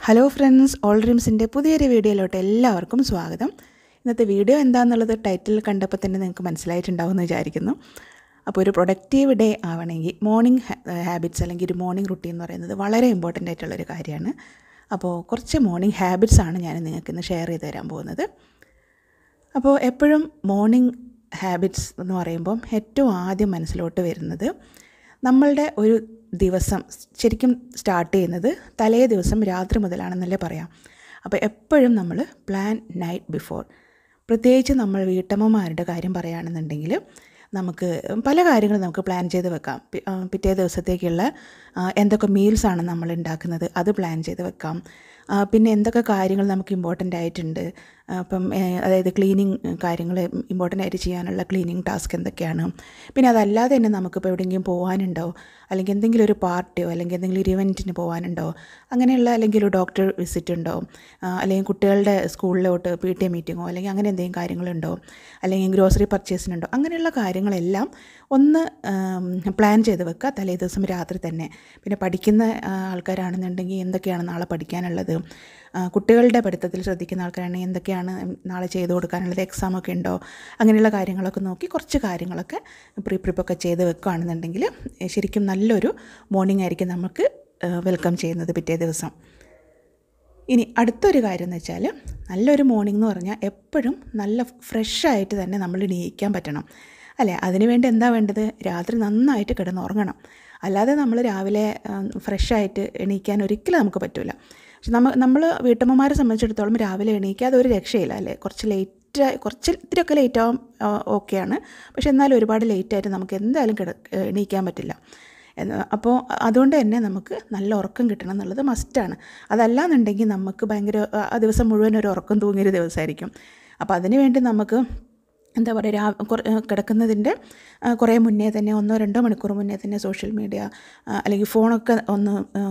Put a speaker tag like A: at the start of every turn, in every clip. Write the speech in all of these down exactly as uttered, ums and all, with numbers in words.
A: Hello friends, all ഡ്രീംസിൻ്റെ പുതിയൊരു വീഡിയോയിലോട്ട് എല്ലാവർക്കും സ്വാഗതം. ഇന്നത്തെ വീഡിയോ എന്താണെന്നുള്ളത് ടൈറ്റിൽ കണ്ടപ്പോൾ തന്നെ നിങ്ങൾക്ക് മനസ്സിലായിട്ടുണ്ടാവുമെന്ന് വിചാരിക്കുന്നു. അപ്പോൾ ഒരു പ്രൊഡക്റ്റീവ് ഡേ ആവണമെങ്കിൽ മോർണിംഗ് ഹാബിറ്റ്സ് അല്ലെങ്കിൽ ഒരു മോർണിംഗ് റുട്ടീൻ എന്ന് പറയുന്നത് വളരെ ഇമ്പോർട്ടൻ്റ് ആയിട്ടുള്ളൊരു കാര്യമാണ്. അപ്പോൾ കുറച്ച് മോർണിംഗ് ഹാബിറ്റ്സാണ് ഞാൻ നിങ്ങൾക്ക് ഇന്ന് ഷെയർ ചെയ്ത് തരാൻ പോകുന്നത്. അപ്പോൾ എപ്പോഴും മോർണിംഗ് ഹാബിറ്റ്സ് എന്ന് പറയുമ്പം ഏറ്റവും ആദ്യം മനസ്സിലോട്ട് വരുന്നത് നമ്മളുടെ ഒരു ദിവസം ശരിക്കും സ്റ്റാർട്ട് ചെയ്യുന്നത് തലേ ദിവസം രാത്രി മുതലാണെന്നല്ലേ പറയാം. അപ്പോൾ എപ്പോഴും നമ്മൾ പ്ലാൻ നൈറ്റ് ബിഫോർ. പ്രത്യേകിച്ച് നമ്മൾ വീട്ടമ്മമാരുടെ കാര്യം പറയുകയാണെന്നുണ്ടെങ്കിൽ നമുക്ക് പല കാര്യങ്ങളും നമുക്ക് പ്ലാൻ ചെയ്ത് വെക്കാം. പിറ്റേ ദിവസത്തേക്കുള്ള എന്തൊക്കെ മീൽസാണ് നമ്മൾ ഉണ്ടാക്കുന്നത് അത് പ്ലാൻ ചെയ്ത് വെക്കാം. പിന്നെ എന്തൊക്കെ കാര്യങ്ങൾ നമുക്ക് ഇമ്പോർട്ടൻ്റ് ആയിട്ടുണ്ട്, അപ്പം അതായത് ക്ലീനിങ് കാര്യങ്ങൾ ഇമ്പോർട്ടൻ്റ് ആയിട്ട് ചെയ്യാനുള്ള ക്ലീനിങ് ടാസ്ക് എന്തൊക്കെയാണ്. പിന്നെ അതല്ലാതെ തന്നെ നമുക്കിപ്പോൾ എവിടെയെങ്കിലും പോകാനുണ്ടോ, അല്ലെങ്കിൽ എന്തെങ്കിലും ഒരു പാർട്ടിയോ അല്ലെങ്കിൽ എന്തെങ്കിലും ഒരു ഇവൻറ്റിന് പോകാനുണ്ടോ, അങ്ങനെയുള്ള അല്ലെങ്കിൽ ഒരു ഡോക്ടർ വിസിറ്റ് ഉണ്ടോ, അല്ലെങ്കിൽ കുട്ടികളുടെ സ്കൂളിലോട്ട് പി ടി എ മീറ്റിങ്ങോ അല്ലെങ്കിൽ അങ്ങനെ എന്തെങ്കിലും കാര്യങ്ങളുണ്ടോ, അല്ലെങ്കിൽ ഗ്രോസറി പർച്ചേസിനുണ്ടോ, അങ്ങനെയുള്ള കാര്യങ്ങളെല്ലാം ഒന്ന് പ്ലാൻ ചെയ്ത് വെക്കുക തലേ ദിവസം രാത്രി തന്നെ. പിന്നെ പഠിക്കുന്ന ആൾക്കാരാണെന്നുണ്ടെങ്കിൽ എന്തൊക്കെയാണ് നാളെ പഠിക്കാനുള്ളത്, കുട്ടികളുടെ പഠിത്തത്തിൽ ശ്രദ്ധിക്കുന്ന ആൾക്കാരാണെങ്കിൽ എന്തൊക്കെയാണ് നാളെ ചെയ്ത് കൊടുക്കാനുള്ളത്, എക്സാമൊക്കെ ഉണ്ടോ, അങ്ങനെയുള്ള കാര്യങ്ങളൊക്കെ നോക്കി കുറച്ച് കാര്യങ്ങളൊക്കെ പ്രീ പ്രിപ്പൊക്കെ ചെയ്ത് വെക്കുകയാണെന്നുണ്ടെങ്കിൽ ശരിക്കും നല്ലൊരു മോർണിംഗ് ആയിരിക്കും നമുക്ക് വെൽക്കം ചെയ്യുന്നത് പിറ്റേ ദിവസം. ഇനി അടുത്തൊരു കാര്യം എന്ന് വെച്ചാൽ നല്ലൊരു മോർണിംഗ് എന്ന് പറഞ്ഞാൽ എപ്പോഴും നല്ല ഫ്രഷായിട്ട് തന്നെ നമ്മൾ എണീക്കാൻ പറ്റണം അല്ലേ. അതിനുവേണ്ടി എന്താ വേണ്ടത്? രാത്രി നന്നായിട്ട് കിടന്നുറങ്ങണം. അല്ലാതെ നമ്മൾ രാവിലെ ഫ്രഷായിട്ട് എണീക്കാൻ ഒരിക്കലും നമുക്ക് പറ്റില്ല. പക്ഷെ നമ്മൾ നമ്മൾ വീട്ടമ്മമാരെ സംബന്ധിച്ചിടത്തോളം രാവിലെ എണീക്കാതെ ഒരു രക്ഷയില്ല അല്ലേ. കുറച്ച് ലേറ്റ് കുറച്ച് ഇത്തിരിയൊക്കെ ലേറ്റ് ആവും ഓക്കെയാണ്, പക്ഷെ എന്നാലും ഒരുപാട് ലേറ്റായിട്ട് നമുക്ക് എന്തായാലും കിട എണീക്കാൻ പറ്റില്ല. അപ്പോൾ അതുകൊണ്ട് തന്നെ നമുക്ക് നല്ല ഉറക്കം കിട്ടണം എന്നുള്ളത് മസ്റ്റാണ്. അതല്ലാന്നുണ്ടെങ്കിൽ നമുക്ക് ഭയങ്കര ആ ദിവസം മുഴുവൻ ഒരു ഉറക്കം തൂങ്ങിയൊരു ദിവസമായിരിക്കും. അപ്പോൾ അതിന് വേണ്ടി നമുക്ക് എന്താ പറയുക, രാ കിടക്കുന്നതിൻ്റെ കുറേ മുന്നേ തന്നെ ഒന്നോ രണ്ടോ മണിക്കൂർ മുന്നേ തന്നെ സോഷ്യൽ മീഡിയ അല്ലെങ്കിൽ ഫോണൊക്കെ ഒന്ന്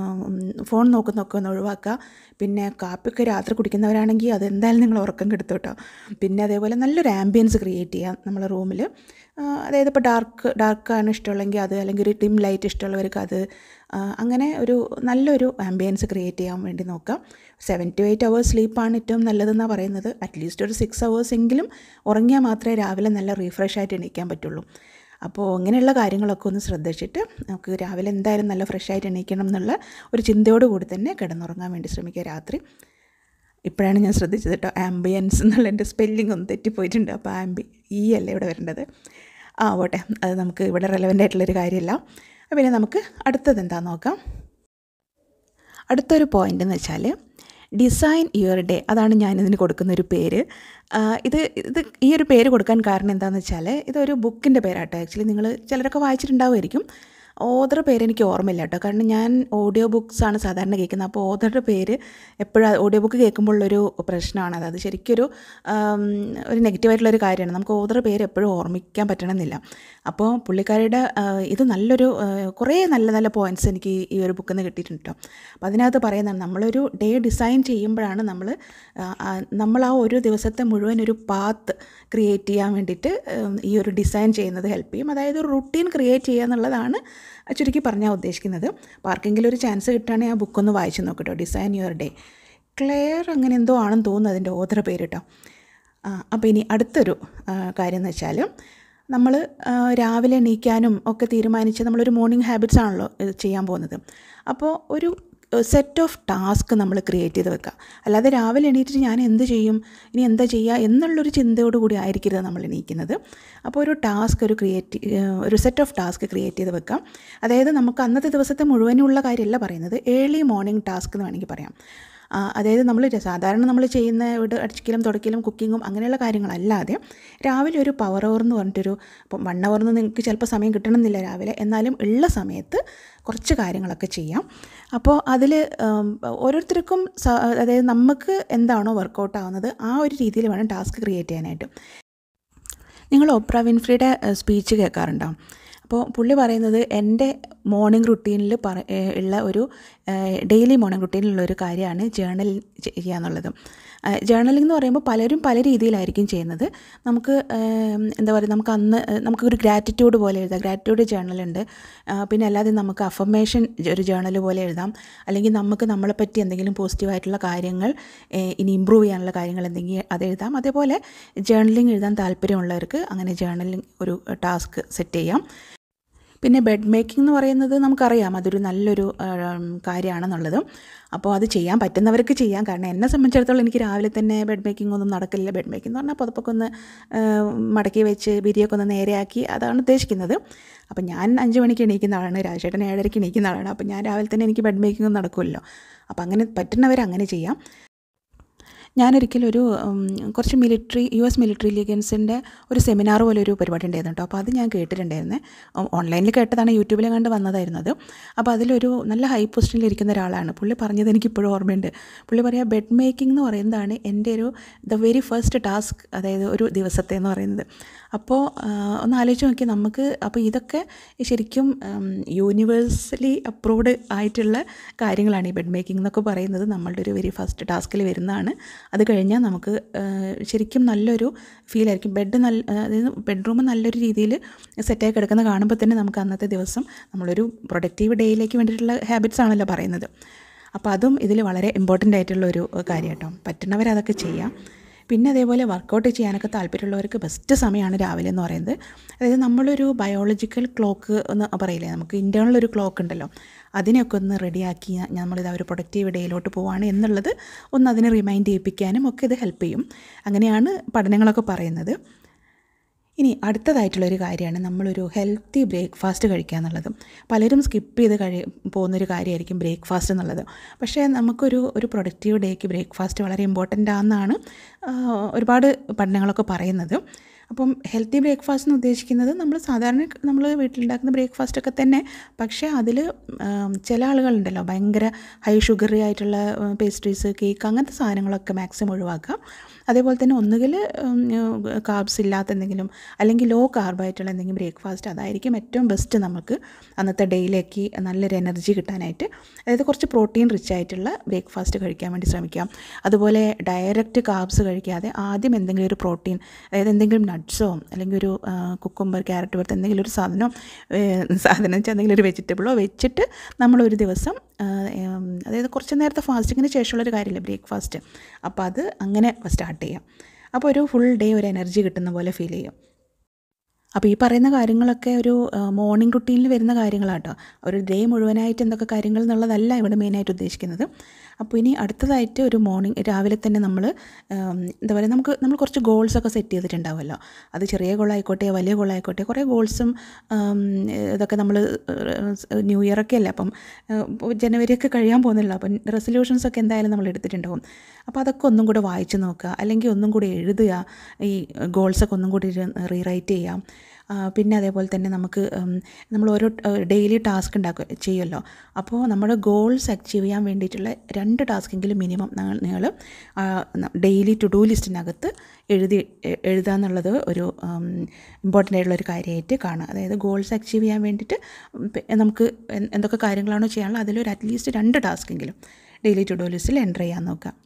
A: ഫോൺ നോക്കുന്നൊക്കെ ഒന്ന് ഒഴിവാക്കുക. പിന്നെ കാപ്പിയൊക്കെ രാത്രി കുടിക്കുന്നവരാണെങ്കിൽ അതെന്തായാലും നിങ്ങൾ ഉറക്കം കെടുത്തു കേട്ടോ. പിന്നെ അതേപോലെ നല്ലൊരു ആംബിയൻസ് ക്രിയേറ്റ് ചെയ്യാം നമ്മളെ റൂമിൽ. അതായത് ഇപ്പോൾ ഡാർക്ക് ഡാർക്കാണ് ഇഷ്ടമുള്ളെങ്കിൽ അത്, അല്ലെങ്കിൽ ഒരു ഡിം ലൈറ്റ് ഇഷ്ടമുള്ളവർക്ക് അത്, അങ്ങനെ ഒരു നല്ലൊരു ആംബിയൻസ് ക്രിയേറ്റ് ചെയ്യാൻ വേണ്ടി നോക്കാം. സെവൻ ടു എയ്റ്റ് അവേഴ്സ് സ്ലീപ്പാണ് ഏറ്റവും നല്ലതെന്നാണ് പറയുന്നത്. അറ്റ്ലീസ്റ്റ് ഒരു സിക്സ് അവേഴ്സ് എങ്കിലും ഉറങ്ങിയാൽ മാത്രമേ രാവിലെ നല്ല റീഫ്രഷ് ആയിട്ട് എണീക്കാൻ പറ്റുള്ളൂ. അപ്പോൾ ഇങ്ങനെയുള്ള കാര്യങ്ങളൊക്കെ ഒന്ന് ശ്രദ്ധിച്ചിട്ട് നമുക്ക് രാവിലെ എന്തായാലും നല്ല ഫ്രഷായിട്ട് എണീക്കണം എന്നുള്ള ഒരു ചിന്തയോട് കൂടി തന്നെ കിടന്നുറങ്ങാൻ വേണ്ടി ശ്രമിക്കുക രാത്രി. ഇപ്പോഴാണ് ഞാൻ ശ്രദ്ധിച്ചത് കേട്ടോ, ആംബിയൻസ് എന്നുള്ള എൻ്റെ സ്പെല്ലിംഗ് ഒന്ന് തെറ്റിപ്പോയിട്ടുണ്ട്. അപ്പോൾ ആംബി ഈ അല്ലേ ഇവിടെ വരേണ്ടത്. ആ പോട്ടെ, അത് നമുക്ക് ഇവിടെ റെലവൻ്റ് ആയിട്ടുള്ളൊരു കാര്യമല്ല. പിന്നെ നമുക്ക് അടുത്തത് എന്താണെന്ന് നോക്കാം. അടുത്തൊരു പോയിൻ്റ് എന്ന് വെച്ചാൽ ഡിസൈൻ യുവർ ഡേ. അതാണ് ഞാനിതിന് കൊടുക്കുന്നൊരു പേര്. ഇത് ഇത് ഈ ഒരു പേര് കൊടുക്കാൻ കാരണം എന്താണെന്ന് വെച്ചാൽ ഇതൊരു ബുക്കിൻ്റെ പേരാട്ടോ. ആക്ച്വലി നിങ്ങൾ ചിലരൊക്കെ വായിച്ചിട്ടുണ്ടാവുമായിരിക്കും. ഓതറുടെ പേര് എനിക്ക് ഓർമ്മയില്ല കേട്ടോ, കാരണം ഞാൻ ഓഡിയോ ബുക്സാണ് സാധാരണ കേൾക്കുന്നത്. അപ്പോൾ ഓതറുടെ പേര് എപ്പോഴും ഓഡിയോ ബുക്ക് കേൾക്കുമ്പോഴുള്ളൊരു പ്രശ്നമാണ് അത്. അത് ശരിക്കൊരു ഒരു നെഗറ്റീവായിട്ടുള്ളൊരു കാര്യമാണ്. നമുക്ക് ഓതറുടെ പേര് എപ്പോഴും ഓർമ്മിക്കാൻ പറ്റണമെന്നില്ല. അപ്പോൾ പുള്ളിക്കാരുടെ ഇത് നല്ലൊരു കുറേ നല്ല നല്ല പോയിൻറ്റ്സ് എനിക്ക് ഈ ഒരു ബുക്കിൽ നിന്ന് കിട്ടിയിട്ടുണ്ട് കേട്ടോ. അപ്പോൾ അതിനകത്ത് പറയുന്നതാണ്, നമ്മളൊരു ഡേ ഡിസൈൻ ചെയ്യുമ്പോഴാണ് നമ്മൾ നമ്മൾ ആ ഒരു ദിവസത്തെ മുഴുവൻ ഒരു പാത്ത് ക്രിയേറ്റ് ചെയ്യാൻ വേണ്ടിയിട്ട് ഈ ഒരു ഡിസൈൻ ചെയ്യുന്നത് ഹെൽപ്പ് ചെയ്യും. അതായത് ഒരു റുട്ടീൻ ക്രിയേറ്റ് ചെയ്യുക എന്നുള്ളതാണ് ചുരുക്കി പറഞ്ഞാൽ ഉദ്ദേശിക്കുന്നത്. അപ്പോൾ ആർക്കെങ്കിലും ഒരു ചാൻസ് കിട്ടുകയാണെങ്കിൽ ആ ബുക്കൊന്ന് വായിച്ച് നോക്കട്ടോ, ഡിസൈൻ യുവർ ഡേ. ക്ലെയർ അങ്ങനെ എന്തോ ആണെന്ന് തോന്നുന്നു അതിൻ്റെ ഓതർ പേര് കേട്ടോ. അപ്പോൾ ഇനി അടുത്തൊരു കാര്യം എന്ന് വെച്ചാൽ നമ്മൾ രാവിലെ എണീക്കാനും ഒക്കെ തീരുമാനിച്ച് നമ്മളൊരു മോർണിംഗ് ഹാബിറ്റ്സ് ആണല്ലോ ചെയ്യാൻ പോകുന്നത്. അപ്പോൾ ഒരു സെറ്റ് ഓഫ് ടാസ്ക് നമ്മൾ ക്രിയേറ്റ് ചെയ്ത് വെക്കുക. അല്ലാതെ രാവിലെ എണീറ്റിട്ട് ഞാൻ എന്ത് ചെയ്യും, ഇനി എന്താ ചെയ്യുക എന്നുള്ളൊരു ചിന്തയോട് കൂടി ആയിരിക്കരുത് നമ്മൾ എണീക്കുന്നത്. അപ്പോൾ ഒരു ടാസ്ക് ഒരു ക്രിയേറ്റ് ഒരു സെറ്റ് ഓഫ് ടാസ്ക് ക്രിയേറ്റ് ചെയ്ത് വെക്കാം. അതായത് നമുക്ക് അന്നത്തെ ദിവസത്തെ മുഴുവനുള്ള കാര്യമല്ല പറയുന്നത്, ഏർലി മോർണിംഗ് ടാസ്ക് എന്ന് വേണമെങ്കിൽ പറയാം. അതായത് നമ്മൾ സാധാരണ നമ്മൾ ചെയ്യുന്ന ഇവിടെ അടിച്ചിക്കലും തുടക്കലും കുക്കിങ്ങും അങ്ങനെയുള്ള കാര്യങ്ങളല്ലാതെ രാവിലെ ഒരു പവർ അവർ എന്ന് പറഞ്ഞിട്ടൊരു, ഇപ്പം വൺ അവറിന് നിങ്ങൾക്ക് ചിലപ്പോൾ സമയം കിട്ടണമെന്നില്ല രാവിലെ, എന്നാലും ഉള്ള സമയത്ത് കുറച്ച് കാര്യങ്ങളൊക്കെ ചെയ്യാം. അപ്പോൾ അതിൽ ഓരോരുത്തർക്കും അതായത് നമുക്ക് എന്താണോ വർക്കൗട്ട് ആവുന്നത് ആ ഒരു രീതിയിൽ വേണം ടാസ്ക് ക്രിയേറ്റ് ചെയ്യാനായിട്ട്. നിങ്ങൾ ഓപ്ര വിൻഫ്രിയുടെ സ്പീച്ച് കേൾക്കാറുണ്ടോ? അപ്പോൾ പുള്ളി പറയുന്നത് എൻ്റെ മോർണിംഗ് റുട്ടീനിൽ പറ ഉള്ള ഒരു ഡെയിലി മോർണിംഗ് റുട്ടീനിലുള്ള ഒരു കാര്യമാണ് ജേർണൽ ചെയ്യുക എന്നുള്ളത്. ജേർണലിംഗ് എന്ന് പറയുമ്പോൾ പലരും പല രീതിയിലായിരിക്കും ചെയ്യുന്നത്. നമുക്ക് എന്താ പറയുക, നമുക്ക് അന്ന് നമുക്കൊരു ഗ്രാറ്റിറ്റ്യൂഡ് പോലെ എഴുതാം, ഗ്രാറ്റിറ്റ്യൂഡ് ജേർണലുണ്ട്. പിന്നെ അല്ലാതെ നമുക്ക് അഫർമേഷൻ ഒരു ജേർണൽ പോലെ എഴുതാം. അല്ലെങ്കിൽ നമുക്ക് നമ്മളെപ്പറ്റി എന്തെങ്കിലും പോസിറ്റീവായിട്ടുള്ള കാര്യങ്ങൾ, ഇനി ഇമ്പ്രൂവ് ചെയ്യാനുള്ള കാര്യങ്ങൾ എന്തെങ്കിലും അത് എഴുതാം. അതേപോലെ ജേർണലിംഗ് എഴുതാൻ താല്പര്യമുള്ളവർക്ക് അങ്ങനെ ജേർണലിംഗ് ഒരു ടാസ്ക് സെറ്റ് ചെയ്യാം. പിന്നെ ബെഡ് മേക്കിംഗ് എന്ന് പറയുന്നത് നമുക്കറിയാം അതൊരു നല്ലൊരു കാര്യമാണെന്നുള്ളത്. അപ്പോൾ അത് ചെയ്യാൻ പറ്റുന്നവർക്ക് ചെയ്യാം. കാരണം എന്നെ സംബന്ധിച്ചിടത്തോളം എനിക്ക് രാവിലെ തന്നെ ബെഡ് മേക്കിംഗ് ഒന്നും നടക്കില്ല. ബെഡ് മേക്കിംഗ് എന്ന് പറഞ്ഞാൽ പുതപ്പൊക്കെ ഒന്ന് മടക്കി വെച്ച് വിരിയൊക്കെ ഒന്ന് നേരെയാക്കി, അതാണ് ഉദ്ദേശിക്കുന്നത്. അപ്പം ഞാൻ അഞ്ച് മണിക്ക് എണീക്കുന്ന ആളാണ്, രാജേട്ടൻ ഏഴരയ്ക്ക് എണീക്കുന്ന ആളാണ്. അപ്പം ഞാൻ രാവിലെ തന്നെ എനിക്ക് ബെഡ് മേക്കിംഗ് ഒന്നും നടക്കുമല്ലോ. അപ്പോൾ അങ്ങനെ പറ്റുന്നവർ അങ്ങനെ ചെയ്യാം. ഞാനൊരിക്കലും ഒരു കുറച്ച് മിലിറ്ററി യു എസ് മിലിറ്ററി ലീഗൻസിൻ്റെ ഒരു സെമിനാർ പോലെ ഒരു പരിപാടി ഉണ്ടായിരുന്നു കേട്ടോ. അപ്പോൾ അത് ഞാൻ കേട്ടിട്ടുണ്ടായിരുന്നേ. ഓൺലൈനിൽ കേട്ടതാണ്, യൂട്യൂബിൽ കണ്ട് വന്നതായിരുന്നു അത്. അപ്പോൾ അതിലൊരു നല്ല ഹൈ പൊസിഷനിൽ ഇരിക്കുന്ന ഒരാളാണ്. പുള്ളി പറഞ്ഞത് എനിക്കിപ്പോഴും ഓർമ്മയുണ്ട്. പുള്ളി പറയുക, ബെഡ് മേക്കിംഗ് എന്ന് പറയുന്നതാണ് എൻ്റെ ഒരു ദ വെരി ഫസ്റ്റ് ടാസ്ക്, അതായത് ഒരു ദിവസത്തെ എന്ന് പറയുന്നത്. അപ്പോൾ ഒന്ന് ആലോചിച്ച് നോക്കി നമുക്ക്. അപ്പോൾ ഇതൊക്കെ ശരിക്കും യൂണിവേഴ്സലി അപ്രൂവ്ഡ് ആയിട്ടുള്ള കാര്യങ്ങളാണ് ഈ ബെഡ് മേക്കിംഗ് എന്നൊക്കെ പറയുന്നത്. നമ്മളുടെ ഒരു വെരി ഫസ്റ്റ് ടാസ്കിൽ വരുന്നതാണ്. അത് കഴിഞ്ഞാൽ നമുക്ക് ശരിക്കും നല്ലൊരു ഫീലായിരിക്കും. ബെഡ് നല്ല, അതായത് ബെഡ്റൂം നല്ലൊരു രീതിയിൽ സെറ്റായി കിടക്കുന്ന കാണുമ്പോൾ തന്നെ നമുക്ക് അന്നത്തെ ദിവസം നമ്മളൊരു പ്രൊഡക്റ്റീവ് ഡേയിലേക്ക് വേണ്ടിയിട്ടുള്ള ഹാബിറ്റ്സ് ആണല്ലോ പറയുന്നത്. അപ്പോൾ അതും ഇതിൽ വളരെ ഇമ്പോർട്ടൻ്റ് ആയിട്ടുള്ളൊരു കാര്യം കേട്ടോ. പറ്റുന്നവരതൊക്കെ ചെയ്യാം. പിന്നെ അതേപോലെ വർക്കൗട്ട് ചെയ്യാനൊക്കെ താല്പര്യമുള്ളവർക്ക് ബെസ്റ്റ് സമയമാണ് രാവിലെ എന്ന് പറയുന്നത്. അതായത് നമ്മളൊരു ബയോളജിക്കൽ ക്ലോക്ക് എന്ന് പറയില്ലേ, നമുക്ക് ഇൻറ്റേർണൽ ഒരു ക്ലോക്ക് ഉണ്ടല്ലോ, അതിനെയൊക്കെ ഒന്ന് റെഡിയാക്കി നമ്മളിത് ഒരു പ്രൊഡക്റ്റീവ് ഡേയിലോട്ട് പോവുകയാണ് എന്നുള്ളത് ഒന്ന് അതിനെ റിമൈൻഡ് ചെയ്യിപ്പിക്കാനും ഒക്കെ ഇത് ഹെൽപ്പ് ചെയ്യും. അങ്ങനെയാണ് പഠനങ്ങളൊക്കെ പറയുന്നത്. ഇനി അടുത്തതായിട്ടുള്ളൊരു കാര്യമാണ് നമ്മളൊരു ഹെൽത്തി ബ്രേക്ക്ഫാസ്റ്റ് കഴിക്കുക എന്നുള്ളത്. പലരും സ്കിപ്പ് ചെയ്ത് കഴി പോകുന്നൊരു കാര്യമായിരിക്കും ബ്രേക്ക്ഫാസ്റ്റ് എന്നുള്ളത്. പക്ഷേ നമുക്കൊരു ഒരു പ്രൊഡക്റ്റീവ് ഡേക്ക് ബ്രേക്ക്ഫാസ്റ്റ് വളരെ ഇമ്പോർട്ടൻ്റ് ആണെന്നാണ് ഒരുപാട് പഠനങ്ങളൊക്കെ പറയുന്നത്. അപ്പം ഹെൽത്തി ബ്രേക്ക്ഫാസ്റ്റ് എന്ന് ഉദ്ദേശിക്കുന്നത് നമ്മൾ സാധാരണ നമ്മൾ വീട്ടിലുണ്ടാക്കുന്ന ബ്രേക്ക്ഫാസ്റ്റൊക്കെ തന്നെ. പക്ഷേ അതിൽ ചില ആളുകളുണ്ടല്ലോ ഭയങ്കര ഹൈ ഷുഗറി ആയിട്ടുള്ള പേസ്ട്രീസ്, കേക്ക്, അങ്ങനത്തെ സാധനങ്ങളൊക്കെ മാക്സിമം ഒഴിവാക്കുക. അതേപോലെ തന്നെ ഒന്നുകിൽ കാർബ്സ് ഇല്ലാത്ത എന്തെങ്കിലും അല്ലെങ്കിൽ ലോ കാർബായിട്ടുള്ള എന്തെങ്കിലും ബ്രേക്ക്ഫാസ്റ്റ്, അതായിരിക്കും ഏറ്റവും ബെസ്റ്റ് നമുക്ക് അന്നത്തെ ഡേയിലേക്ക് നല്ലൊരു എനർജി കിട്ടാനായിട്ട്. അതായത് കുറച്ച് പ്രോട്ടീൻ റിച്ച് ആയിട്ടുള്ള ബ്രേക്ക്ഫാസ്റ്റ് കഴിക്കാൻ വേണ്ടി ശ്രമിക്കാം. അതുപോലെ ഡയറക്റ്റ് കാർബ്സ് കഴിക്കാതെ ആദ്യം എന്തെങ്കിലും ഒരു പ്രോട്ടീൻ, അതായത് എന്തെങ്കിലും നട്ട്സോ അല്ലെങ്കിൽ ഒരു കുക്കുംബർ, ക്യാരറ്റ് പോലത്തെ എന്തെങ്കിലും ഒരു സാധനം സാധനം വെച്ചാൽ എന്തെങ്കിലും ഒരു വെജിറ്റബിളോ വെച്ചിട്ട് നമ്മളൊരു ദിവസം, അതായത് കുറച്ച് നേരത്തെ ഫാസ്റ്റിങ്ങിന് ശേഷമുള്ളൊരു കാര്യമില്ല ബ്രേക്ക്ഫാസ്റ്റ്, അപ്പോൾ അത് അങ്ങനെ സ്റ്റാർട്ട് ചെയ്യാം. അപ്പോൾ ഒരു ഫുൾ ഡേ ഒരു എനർജി കിട്ടുന്ന പോലെ ഫീൽ ചെയ്യും. അപ്പോൾ ഈ പറയുന്ന കാര്യങ്ങളൊക്കെ ഒരു മോർണിംഗ് റുട്ടീനിൽ വരുന്ന കാര്യങ്ങളാട്ടോ. ഒരു ഡേ മുഴുവനായിട്ട് എന്തൊക്കെ കാര്യങ്ങൾ എന്നുള്ളതല്ല ഇവിടെ മെയിനായിട്ട് ഉദ്ദേശിക്കുന്നത്. അപ്പോൾ ഇനി അടുത്തതായിട്ട് ഒരു മോർണിംഗ് രാവിലെ തന്നെ നമ്മൾ എന്താ പറയുക, നമുക്ക് നമ്മൾ കുറച്ച് ഗോൾസൊക്കെ സെറ്റ് ചെയ്തിട്ടുണ്ടാവുമല്ലോ. അത് ചെറിയ ഗോളായിക്കോട്ടെ വലിയ ഗോളായിക്കോട്ടെ, കുറേ ഗോൾസും ഇതൊക്കെ നമ്മൾ ന്യൂ ഇയറൊക്കെ അല്ലേ, അപ്പം ജനുവരിയൊക്കെ കഴിയാൻ പോകുന്നില്ല. അപ്പം റെസൊല്യൂഷൻസൊക്കെ എന്തായാലും നമ്മൾ എടുത്തിട്ടുണ്ടാവും. അപ്പോൾ അതൊക്കെ ഒന്നും കൂടെ വായിച്ച് നോക്കുക, അല്ലെങ്കിൽ ഒന്നും കൂടി എഴുതുക, ഈ ഗോൾസൊക്കെ ഒന്നും കൂടി റീറൈറ്റ് ചെയ്യാം. പിന്നെ അതേപോലെ തന്നെ നമുക്ക് നമ്മൾ ഓരോ ഡെയിലി ടാസ്ക് ഉണ്ടാക്കുക ചെയ്യുമല്ലോ. അപ്പോൾ നമ്മുടെ ഗോൾസ് അച്ചീവ് ചെയ്യാൻ വേണ്ടിയിട്ടുള്ള രണ്ട് ടാസ്കെങ്കിലും മിനിമം നിങ്ങൾ ഡെയിലി ടു ഡു ലിസ്റ്റിനകത്ത് എഴുതി എഴുതുക എന്നുള്ളത് ഒരു ഇമ്പോർട്ടൻ്റ് ആയിട്ടുള്ളൊരു കാര്യമായിട്ട് കാണുക. അതായത് ഗോൾസ് അച്ചീവ് ചെയ്യാൻ വേണ്ടിയിട്ട് നമുക്ക് എന്തൊക്കെ കാര്യങ്ങളാണോ ചെയ്യാനുള്ളത് അതിലൊരു അറ്റ്ലീസ്റ്റ് രണ്ട് ടാസ്കെങ്കിലും ഡെയിലി ടു ഡു ലിസ്റ്റിൽ എൻ്റർ ചെയ്യാൻ നോക്കുക.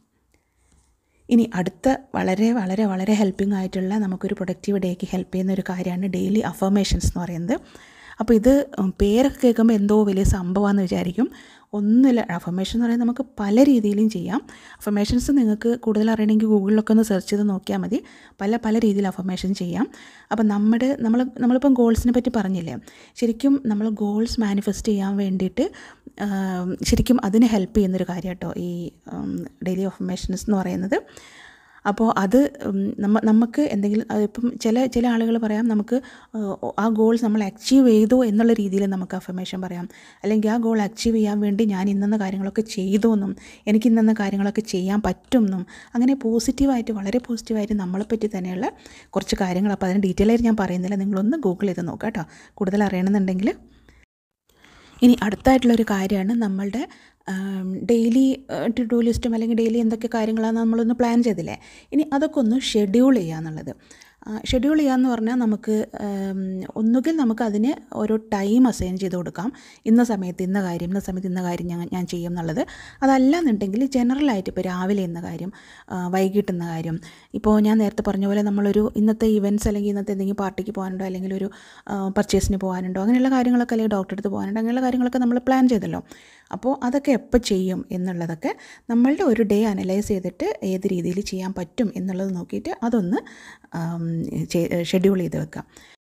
A: ഇനി അടുത്ത വളരെ വളരെ വളരെ ഹെൽപ്പിംഗ് ആയിട്ടുള്ള നമുക്കൊരു പ്രൊഡക്റ്റീവ് ഡേക്ക് ഹെൽപ്പ് ചെയ്യുന്ന ഒരു കാര്യമാണ് ഡെയിലി അഫർമേഷൻസ് എന്ന് പറയുന്നത്. അപ്പോൾ ഇത് പേരൊക്കെ കേൾക്കുമ്പോൾ എന്തോ വലിയ സംഭവമാണെന്ന് വിചാരിക്കും. ഒന്നുമില്ല. അഫർമേഷൻ എന്ന് പറയുന്നത് നമുക്ക് പല രീതിയിലും ചെയ്യാം. അഫർമേഷൻസ് നിങ്ങൾക്ക് കൂടുതൽ അറിയണമെങ്കിൽ ഗൂഗിളിലൊക്കെ ഒന്ന് സെർച്ച് ചെയ്ത് നോക്കിയാൽ മതി. പല പല രീതിയിൽ അഫർമേഷൻ ചെയ്യാം. അപ്പം നമ്മുടെ നമ്മൾ നമ്മളിപ്പം ഗോൾസിനെ പറ്റി പറഞ്ഞില്ലേ, ശരിക്കും നമ്മൾ ഗോൾസ് മാനിഫെസ്റ്റ് ചെയ്യാൻ വേണ്ടിയിട്ട് ശരിക്കും അതിന് ഹെൽപ്പ് ചെയ്യുന്നൊരു കാര്യം കേട്ടോ ഈ ഡെയിലി അഫർമേഷൻസ് എന്ന് പറയുന്നത്. അപ്പോൾ അത് നമ്മ നമുക്ക് എന്തെങ്കിലും ഇപ്പം ചില ചില ആളുകൾ പറയാം നമുക്ക് ആ ഗോൾസ് നമ്മൾ അച്ചീവ് ചെയ്തു എന്നുള്ള രീതിയിൽ നമുക്ക് അഫർമേഷൻ പറയാം. അല്ലെങ്കിൽ ആ ഗോൾ അച്ചീവ് ചെയ്യാൻ വേണ്ടി ഞാൻ ഇന്നെന്ന കാര്യങ്ങളൊക്കെ ചെയ്തു എന്നും എനിക്ക് ഇന്നെന്ന കാര്യങ്ങളൊക്കെ ചെയ്യാൻ പറ്റും എന്നും അങ്ങനെ പോസിറ്റീവായിട്ട് വളരെ പോസിറ്റീവായിട്ട് നമ്മളെപ്പറ്റി തന്നെയുള്ള കുറച്ച് കാര്യങ്ങൾ. അപ്പോൾ അതിന് ഡീറ്റെയിൽ ആയിട്ട് ഞാൻ പറയുന്നില്ല, നിങ്ങളൊന്ന് ഗൂഗിൾ ചെയ്ത് നോക്കാം കേട്ടോ കൂടുതൽ അറിയണമെന്നുണ്ടെങ്കിൽ. ഇനി അടുത്തായിട്ടുള്ളൊരു കാര്യമാണ് നമ്മളുടെ ഡെയിലി ടു ഡു ലിസ്റ്റും അല്ലെങ്കിൽ ഡെയിലി എന്തൊക്കെ കാര്യങ്ങളാണ് നമ്മളൊന്ന് പ്ലാൻ ചെയ്തില്ലേ, ഇനി അതൊക്കെ ഒന്ന് ഷെഡ്യൂൾ ചെയ്യുക എന്നുള്ളത്. ഷെഡ്യൂൾ ചെയ്യാമെന്ന് പറഞ്ഞാൽ നമുക്ക് ഒന്നുകിൽ നമുക്കതിന് ഓരോ ടൈം അസൈൻ ചെയ്ത് കൊടുക്കാം. ഇന്ന സമയത്ത് ഇന്ന കാര്യം, ഇന്ന സമയത്ത് ഇന്ന കാര്യം ഞാൻ ഞാൻ ചെയ്യും എന്നുള്ളത്. അതല്ലാന്നുണ്ടെങ്കിൽ ജനറലായിട്ട് ഇപ്പോൾ രാവിലെ ഇന്ന കാര്യം, വൈകിട്ട് ഇന്ന കാര്യം. ഇപ്പോൾ ഞാൻ നേരത്തെ പറഞ്ഞ പോലെ നമ്മളൊരു ഇന്നത്തെ ഇവൻറ്റ്സ് അല്ലെങ്കിൽ ഇന്നത്തെ എന്തെങ്കിലും പാർട്ടിക്ക് പോകാനുണ്ടോ, അല്ലെങ്കിൽ ഒരു പർച്ചേസിന് പോകാനുണ്ടോ, അങ്ങനെയുള്ള കാര്യങ്ങളൊക്കെ, അല്ലെങ്കിൽ ഡോക്ടറെ അടുത്ത് പോകാനുണ്ടോ, അങ്ങനെയുള്ള കാര്യങ്ങളൊക്കെ നമ്മൾ പ്ലാൻ ചെയ്തല്ലോ. അപ്പോൾ അതൊക്കെ എപ്പോൾ ചെയ്യും എന്നുള്ളതൊക്കെ നമ്മളുടെ ഒരു ഡേ അനലൈസ് ചെയ്തിട്ട് ഏത് രീതിയിൽ ചെയ്യാൻ പറ്റും എന്നുള്ളത് നോക്കിയിട്ട് അതൊന്ന് ഷെഡ്യൂൾ ചെയ്ത് വെക്കാം.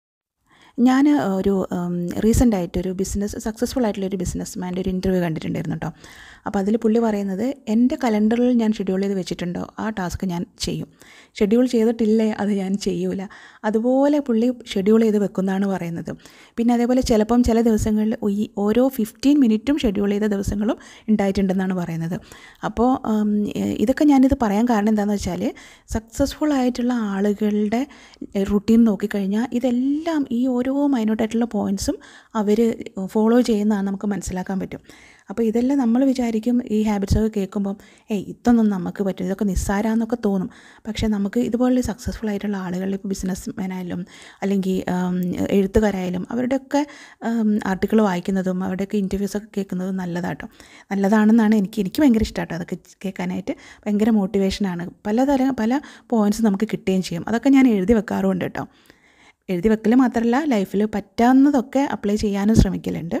A: ഞാൻ ഒരു റീസെൻ്റായിട്ടൊരു ബിസിനസ് സക്സസ്ഫുൾ ആയിട്ടുള്ളൊരു ബിസിനസ് മാൻ്റെ ഒരു ഇൻ്റർവ്യൂ കണ്ടിട്ടുണ്ടായിരുന്നു കേട്ടോ. അപ്പോൾ അതിൽ പുള്ളി പറയുന്നത്, എൻ്റെ കലണ്ടറിൽ ഞാൻ ഷെഡ്യൂൾ ചെയ്ത് വെച്ചിട്ടുണ്ടോ ആ ടാസ്ക് ഞാൻ ചെയ്യും, ഷെഡ്യൂൾ ചെയ്തിട്ടില്ലേ അത് ഞാൻ ചെയ്യൂല. അതുപോലെ പുള്ളി ഷെഡ്യൂൾ ചെയ്ത് വെക്കുന്നതാണ് പറയുന്നത്. പിന്നെ അതേപോലെ ചിലപ്പം ചില ദിവസങ്ങളിൽ ഈ ഓരോ ഫിഫ്റ്റീൻ മിനിറ്റും ഷെഡ്യൂൾ ചെയ്ത ദിവസങ്ങളും ഉണ്ടായിട്ടുണ്ടെന്നാണ് പറയുന്നത്. അപ്പോൾ ഇതൊക്കെ ഞാനിത് പറയാൻ കാരണം എന്താണെന്ന് വെച്ചാൽ, സക്സസ്ഫുൾ ആയിട്ടുള്ള ആളുകളുടെ റുട്ടീൻ നോക്കിക്കഴിഞ്ഞാൽ ഇതെല്ലാം ഈ ഓരോ മൈന്യൂട്ടായിട്ടുള്ള പോയിൻറ്റ്സും അവർ ഫോളോ ചെയ്യുന്നതാണ് നമുക്ക് മനസ്സിലാക്കാൻ പറ്റും. അപ്പോൾ ഇതെല്ലാം നമ്മൾ വിചാരിക്കും, ഈ ഹാബിറ്റ്സൊക്കെ കേൾക്കുമ്പം ഏയ് ഇതൊന്നും നമുക്ക് പറ്റും, ഇതൊക്കെ നിസ്സാരാന്നൊക്കെ തോന്നും. പക്ഷേ നമുക്ക് ഇതുപോലെ സക്സസ്ഫുൾ ആയിട്ടുള്ള ആളുകൾ, ഇപ്പോൾ ബിസിനസ് മാനായാലും അല്ലെങ്കിൽ എഴുത്തുകാരായാലും അവരുടെയൊക്കെ ആർട്ടിക്കിൾ വായിക്കുന്നതും അവരുടെയൊക്കെ ഇൻ്റർവ്യൂസൊക്കെ കേൾക്കുന്നതും നല്ലതാട്ടോ നല്ലതാണെന്നാണ് എനിക്ക് എനിക്ക് ഭയങ്കര ഇഷ്ടമാട്ടോ അതൊക്കെ കേൾക്കാനായിട്ട്. ഭയങ്കര മോട്ടിവേഷനാണ്. പലതരം പല പോയിൻറ്റ്സ് നമുക്ക് കിട്ടുകയും ചെയ്യും. അതൊക്കെ ഞാൻ എഴുതി വെക്കാറുമുണ്ട് കേട്ടോ. എഴുതി വെക്കൽ മാത്രമല്ല, ലൈഫിൽ പറ്റാവുന്നതൊക്കെ അപ്ലൈ ചെയ്യാനും ശ്രമിക്കലുണ്ട്.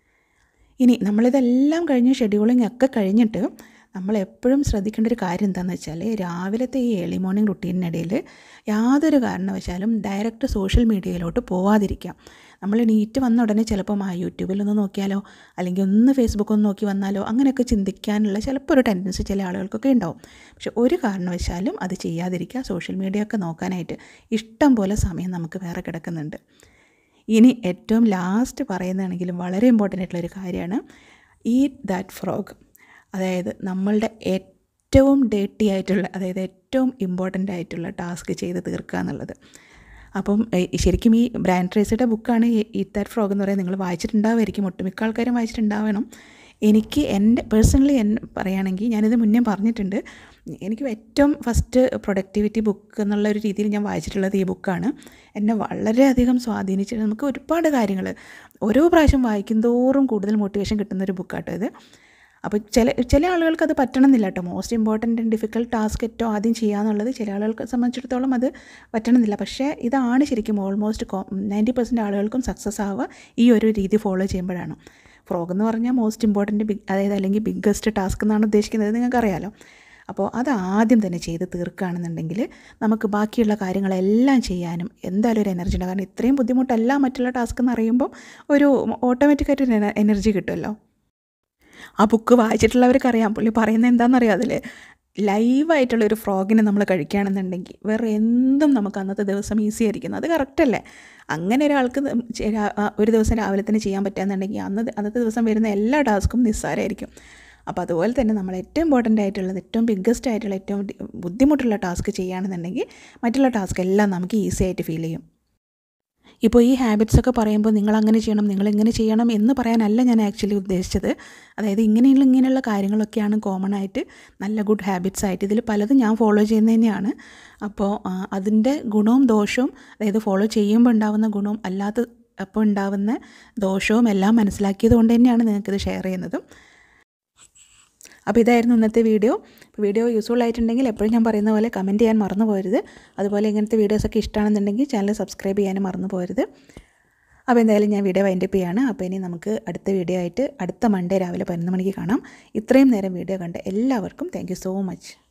A: ഇനി നമ്മളിതെല്ലാം കഴിഞ്ഞ് ഷെഡ്യൂളിംഗ് ഒക്കെ കഴിഞ്ഞിട്ട് നമ്മൾ എപ്പോഴും ശ്രദ്ധിക്കേണ്ട ഒരു കാര്യം എന്താണെന്ന് വെച്ചാൽ, രാവിലത്തെ ഈ ഏർലി മോർണിംഗ് റുട്ടീനിനിടയിൽ യാതൊരു കാരണവശാലും ഡയറക്റ്റ് സോഷ്യൽ മീഡിയയിലോട്ട് പോവാതിരിക്കാം. നമ്മൾ നീറ്റ് വന്ന ഉടനെ ചിലപ്പം ആ യൂട്യൂബിലൊന്ന് നോക്കിയാലോ, അല്ലെങ്കിൽ ഒന്ന് ഫേസ്ബുക്ക് ഒന്ന് നോക്കി വന്നാലോ, അങ്ങനെയൊക്കെ ചിന്തിക്കാനുള്ള ചിലപ്പോൾ ഒരു ടെൻഡൻസി ചില ആളുകൾക്കൊക്കെ ഉണ്ടാവും. പക്ഷെ ഒരു കാരണവശാലും അത് ചെയ്യാതിരിക്കുക. സോഷ്യൽ മീഡിയ ഒക്കെ നോക്കാനായിട്ട് ഇഷ്ടം പോലെ സമയം നമുക്ക് വേറെ കിടക്കുന്നുണ്ട്. ഇനി ഏറ്റവും ലാസ്റ്റ് പറയുന്നതാണെങ്കിലും വളരെ ഇമ്പോർട്ടൻ്റ് ആയിട്ടുള്ളൊരു കാര്യമാണ് ഈറ്റ് ദാറ്റ് ഫ്രോഗ്. അതായത് നമ്മളുടെ ഏറ്റവും ഡേർട്ടി ആയിട്ടുള്ള, അതായത് ഏറ്റവും ഇമ്പോർട്ടൻ്റ് ആയിട്ടുള്ള ടാസ്ക് ചെയ്ത് തീർക്കുക എന്നുള്ളത്. അപ്പം ശരിക്കും ഈ ബ്രയൻ ട്രേസിയുടെ ബുക്കാണ് ഈറ്റ് ദാറ്റ് ഫ്രോഗ് എന്ന് പറയുന്നത്. നിങ്ങൾ വായിച്ചിട്ടുണ്ടാവുമായിരിക്കും, ഒട്ടുമിക്ക ആൾക്കാരും വായിച്ചിട്ടുണ്ടാവണം. എനിക്ക് എൻ്റെ പേഴ്സണലി എൻ പറയുകയാണെങ്കിൽ, ഞാനിത് മുന്നേ പറഞ്ഞിട്ടുണ്ട്, എനിക്ക് ഏറ്റവും ഫസ്റ്റ് പ്രൊഡക്ടിവിറ്റി ബുക്ക് എന്നുള്ള ഒരു രീതിയിൽ ഞാൻ വായിച്ചിട്ടുള്ളത് ഈ ബുക്കാണ്. എന്നെ വളരെയധികം സ്വാധീനിച്ചിട്ട് നമുക്ക് ഒരുപാട് കാര്യങ്ങൾ ഓരോ പ്രാവശ്യം വായിക്കും തോറും കൂടുതൽ മോട്ടിവേഷൻ കിട്ടുന്നൊരു ബുക്കാട്ടോ ഇത്. അപ്പോൾ ചില ചില ആളുകൾക്ക് അത് പറ്റണമെന്നില്ല കേട്ടോ. Most important and difficult task ഏറ്റവും ആദ്യം ചെയ്യാന്നുള്ളത് ചില ആളുകൾക്ക് സംബന്ധിച്ചിടത്തോളം അത് പറ്റണമെന്നില്ല. പക്ഷേ ഇതാണ് ശരിക്കും ഓൾമോസ്റ്റ് നയൻറ്റി പെർസെൻറ്റ് ആളുകൾക്കും സക്സസ് ആവുക ഈ ഒരു രീതി ഫോളോ ചെയ്യുമ്പോഴാണ്. ഫ്രോഗ് എന്ന് പറഞ്ഞാൽ മോസ്റ്റ് ഇമ്പോർട്ടൻറ്റ് ബിഗ്, അതായത് അല്ലെങ്കിൽ ബിഗ്ഗസ്റ്റ് ടാസ്ക് എന്നാണ് ഉദ്ദേശിക്കുന്നത്, നിങ്ങൾക്കറിയാലോ. അപ്പോൾ അത് ആദ്യം തന്നെ ചെയ്ത് തീർക്കുകയാണെന്നുണ്ടെങ്കിൽ നമുക്ക് ബാക്കിയുള്ള കാര്യങ്ങളെല്ലാം ചെയ്യാനും എന്തായാലും ഒരു എനർജി ഉണ്ടാകും. കാരണം ഇത്രയും ബുദ്ധിമുട്ടല്ല മറ്റുള്ള ടാസ്ക് എന്ന് അറിയുമ്പോൾ ഒരു ഓട്ടോമാറ്റിക്കായിട്ടൊരു എനർജി കിട്ടുമല്ലോ. ആ ബുക്ക് വായിച്ചിട്ടുള്ളവർക്കറിയാം പുള്ളി പറയുന്നത് എന്താണെന്നറിയാം. അതിൽ ലൈവായിട്ടുള്ളൊരു ഫ്രോഗിനെ നമ്മൾ കഴിക്കുകയാണെന്നുണ്ടെങ്കിൽ വേറെ എന്തും നമുക്ക് അന്നത്തെ ദിവസം ഈസി ആയിരിക്കും. അത് കറക്റ്റല്ലേ? അങ്ങനെ ഒരാൾക്ക് ഒരു ദിവസം രാവിലെ തന്നെ ചെയ്യാൻ പറ്റുകയെന്നുണ്ടെങ്കിൽ അന്ന് അന്നത്തെ ദിവസം വരുന്ന എല്ലാ ടാസ്കും നിസ്സാരമായിരിക്കും. അപ്പോൾ അതുപോലെ തന്നെ നമ്മൾ ഏറ്റവും ഇമ്പോർട്ടൻ്റ് ആയിട്ടുള്ളത്, ഏറ്റവും ബിഗ്ഗസ്റ്റ് ആയിട്ടുള്ള, ഏറ്റവും ബുദ്ധിമുട്ടുള്ള ടാസ്ക് ചെയ്യുകയാണെന്നുണ്ടെങ്കിൽ മറ്റുള്ള ടാസ്ക് എല്ലാം നമുക്ക് ഈസി ആയിട്ട് ഫീൽ ചെയ്യും. ഇപ്പോൾ ഈ ഹാബിറ്റ്സൊക്കെ പറയുമ്പോൾ നിങ്ങൾ അങ്ങനെ ചെയ്യണം, നിങ്ങളിങ്ങനെ ചെയ്യണം എന്ന് പറയാനല്ല ഞാൻ ആക്ച്വലി ഉദ്ദേശിച്ചത്. അതായത് ഇങ്ങനെയുള്ള ഇങ്ങനെയുള്ള കാര്യങ്ങളൊക്കെയാണ് കോമൺ ആയിട്ട് നല്ല ഗുഡ് ഹാബിറ്റ്സ് ആയിട്ട്. ഇതിൽ പലതും ഞാൻ ഫോളോ ചെയ്യുന്നത് തന്നെയാണ്. അപ്പോൾ അതിൻ്റെ ഗുണവും ദോഷവും, അതായത് ഫോളോ ചെയ്യുമ്പോൾ ഉണ്ടാകുന്ന ഗുണവും അല്ലാത്ത അപ്പോൾ ഉണ്ടാകുന്ന ദോഷവും എല്ലാം മനസ്സിലാക്കിയത് കൊണ്ട് തന്നെയാണ് നിങ്ങൾക്കിത് ഷെയർ ചെയ്യുന്നത്. അപ്പോൾ ഇതായിരുന്നു ഇന്നത്തെ വീഡിയോ. വീഡിയോ യൂസ്ഫുൾ ആയിട്ടുണ്ടെങ്കിൽ എപ്പോഴും ഞാൻ പറയുന്ന പോലെ കമൻറ്റ് ചെയ്യാൻ മറന്നു പോകരുത്. അതുപോലെ ഇങ്ങനത്തെ വീഡിയോസൊക്കെ ഇഷ്ടമാണെന്നുണ്ടെങ്കിൽ ചാനൽ സബ്സ്ക്രൈബ് ചെയ്യാനും മറന്നു പോകരുത്. അപ്പോൾ എന്തായാലും ഞാൻ വീഡിയോ വൈൻഡപ്പ് ചെയ്യാണ്. അപ്പോൾ ഇനി നമുക്ക് അടുത്ത വീഡിയോ ആയിട്ട് അടുത്ത മൺഡേ രാവിലെ പതിനൊന്ന് മണിക്ക് കാണാം. ഇത്രയും നേരം വീഡിയോ കണ്ട എല്ലാവർക്കും താങ്ക് യു സോ മച്ച്.